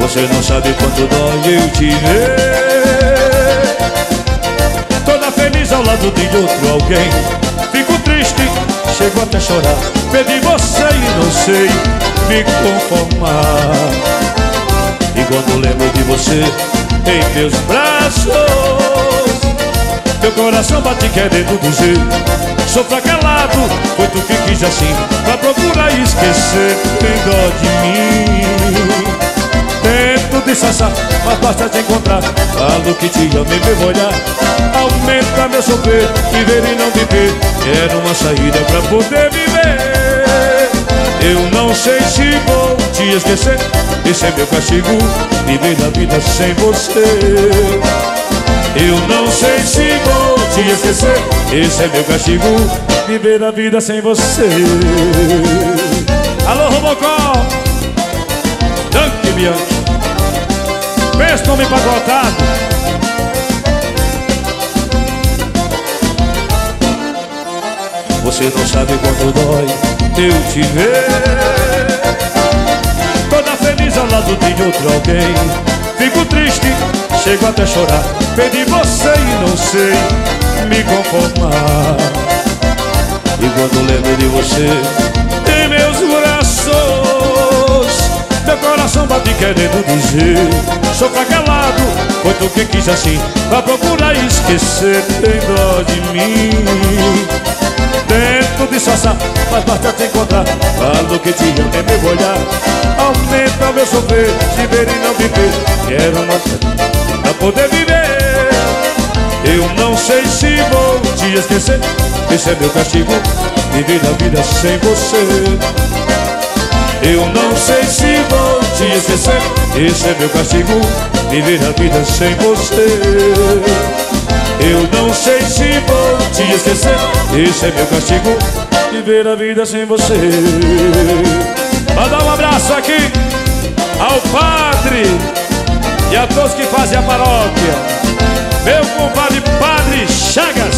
Você não sabe quanto dói eu te ver toda feliz ao lado de outro alguém. Fico triste, chego até chorar. Perdi você e não sei me conformar. E quando lembro de você em meus braços, meu coração bate querendo dizer: sou calado, foi tu que quis assim, pra procurar esquecer. Tem dó de mim. Tento disfarçar, mas basta te encontrar. Falo que te amo e meu olhar aumenta meu sofrer. Viver e não viver, quero uma saída pra poder viver. Eu não sei se vou te esquecer, esse é meu castigo, viver a vida sem você. Eu não sei se vou te esquecer, esse é meu castigo, viver a vida sem você. Alô, Robocó, Dunk Bianchi, pensa nome empacotado. Você não sabe quanto dói eu te ver toda feliz ao lado de outro alguém. Fico triste, chego até chorar. Perdi você e não sei me conformar. E quando lembro de você em meus braços, meu coração bate querendo dizer: sou calado, foi tu que quis assim, pra procurar esquecer. Tem dó de mim. Tento disfarçar, mas basta te encontrar. Falo que te amo em meu olhar aumenta meu sofrer. Viver e não viver, quero uma saída pra poder viver. Eu não sei se vou te esquecer, esse é meu castigo, viver a vida sem você. Eu não sei se vou te esquecer, esse é meu castigo, viver a vida sem você. Eu não sei se vou te esquecer, esse é meu castigo, viver a vida sem você. Mandar um abraço aqui ao padre e a todos que fazem a paróquia. Meu compadre Padre Chagas,